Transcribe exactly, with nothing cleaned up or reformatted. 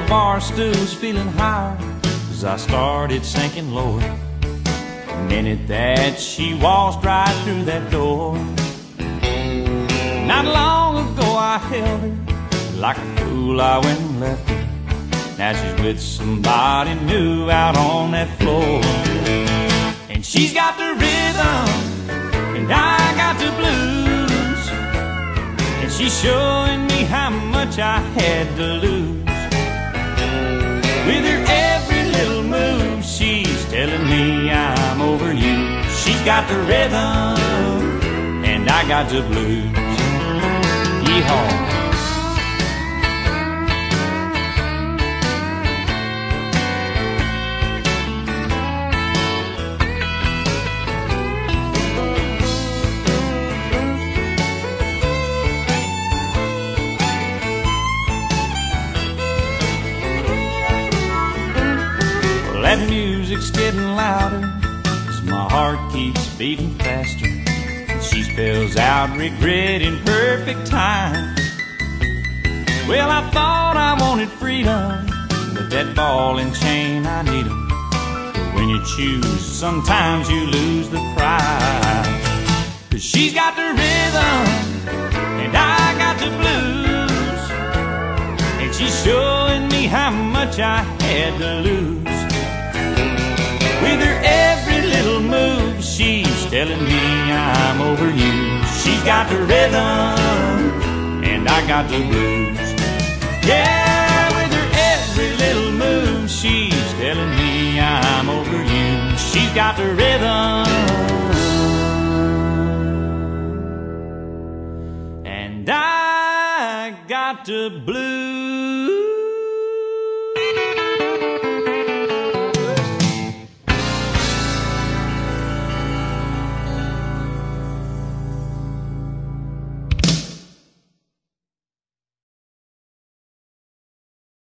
bar stools feeling high as I started sinking lower. The minute that she waltzed right through that door. Not long ago I held her, like a fool I went and left her. Now she's with somebody new out on that floor. And she's got the rhythm, and I got the blues. And she's showing me how much I had to lose. With her every little move, she's telling me I'm over you. She's got the rhythm, and I got the blues. Yeehaw. That music's getting louder as my heart keeps beating faster, and she spells out regret in perfect time. Well, I thought I wanted freedom, but that ball and chain, I need 'em. But when you choose, sometimes you lose the prize. 'Cause she's got the rhythm, and I got the blues. And she's showing me how much I had to lose. With her every little move, she's telling me I'm over you. She's got the rhythm, and I got the blues. Yeah, with her every little move, she's telling me I'm over you. She's got the rhythm, and I got the blues.